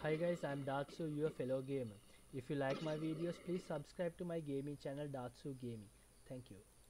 Hi guys, I'm DarthSu, your fellow gamer. If you like my videos, please subscribe to my gaming channel DarthSu Gaming. Thank you.